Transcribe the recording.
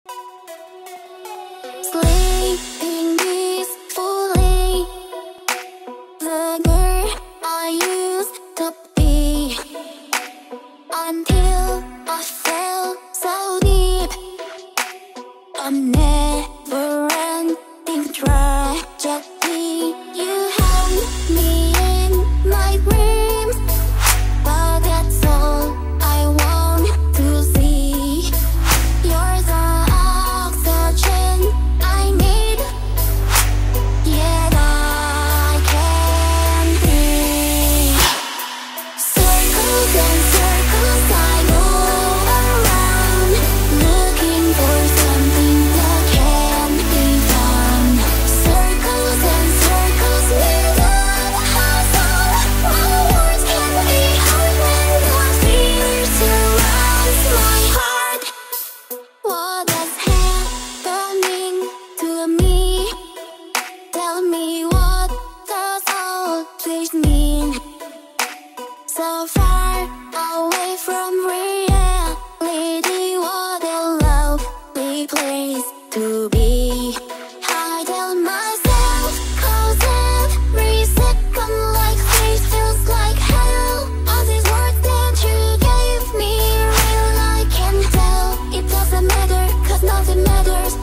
Sleeping peacefully, the girl I used to be, until I fell so deep. A never-ending tragedy. You held me in my dreams, but that's all I want to see. You're the oxygen I need, yet I can't breathe. Circles and circles I go around, looking for something that can't be found. Circles and circles without house all. My words can be hard when your fear surrounds my heart. What is happening to me? Tell me, what does all this mean? So far away from reality, what a lovely place to be. I tell myself, 'cause every second like this feels like hell. All these words that you gave me real, I can tell. It doesn't matter, 'cause nothing matters